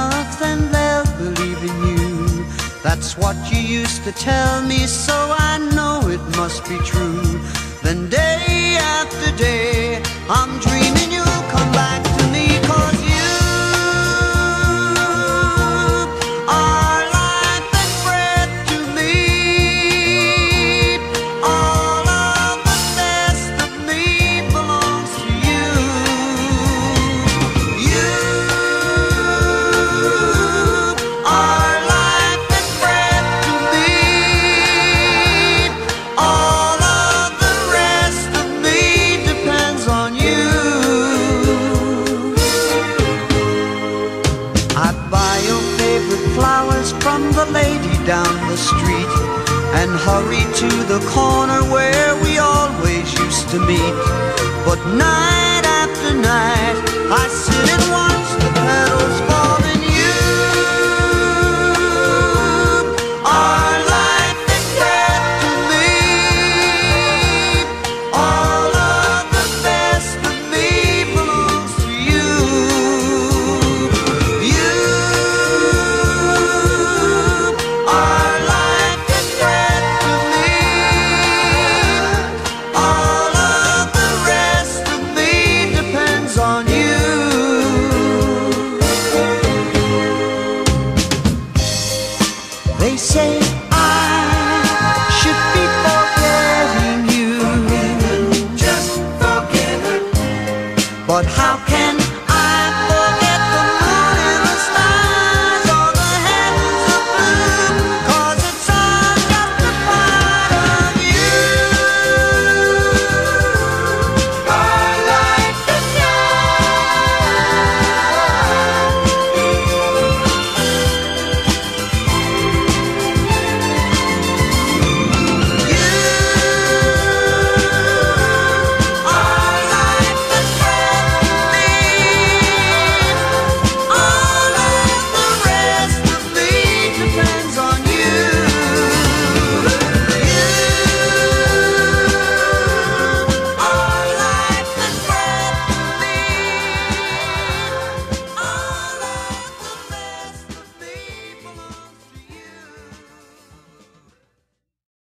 enough, then they'll believe in you. That's what you used to tell me, so I know it must be true. Then day after day, I'm dreaming you'll come back to me, 'cause you are life and breath to me. All of the best of me belongs to you. You are life and breath to me. All of the rest of me depends on you. I buy your favorite flowers from the lady down the street and hurry to the corner where we always used to meet. But night after night, I sit and watch the petals fall, and you are life and breath to me. All of the best of me belongs to you. You are life and breath to me. All of the rest of me depends on you. They say I should be forgetting you. Just forget her. But how